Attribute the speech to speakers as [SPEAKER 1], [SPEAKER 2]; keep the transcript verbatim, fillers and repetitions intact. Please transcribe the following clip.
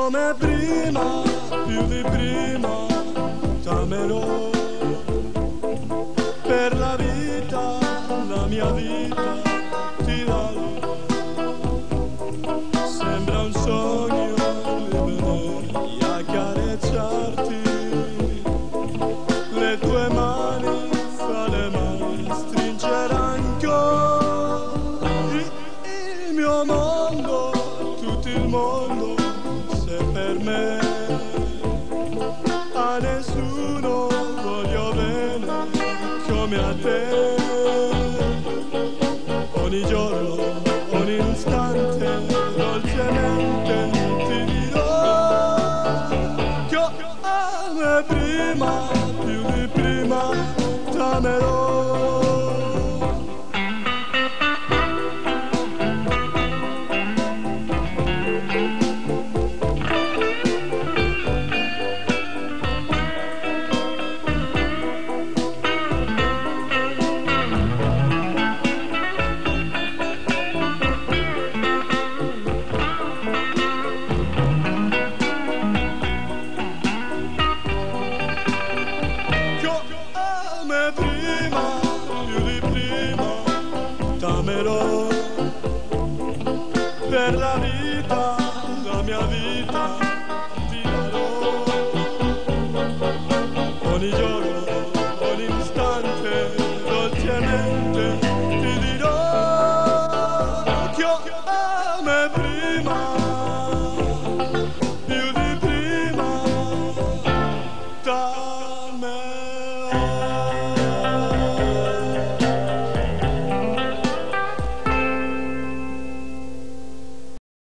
[SPEAKER 1] come prima, più di prima, t'amerò. Per la vita, la mia vita, ti darò. Sembra un sogno venire a accarezzarti, le tue mani fra le mani stringere ancora il mio mondo, tutto il mondo, se per me a nessuno voglio bene come a te. Ogni giorno, ogni istante, dolcemente ti dirò che come prima, più di prima, t'amerò. Come prima, più di prima, t'amerò. Per la vita, la mia vita, ti darò. Ogni giorno, ogni istante, dolcemente ti dirò che come prima, più di prima, t'amerò.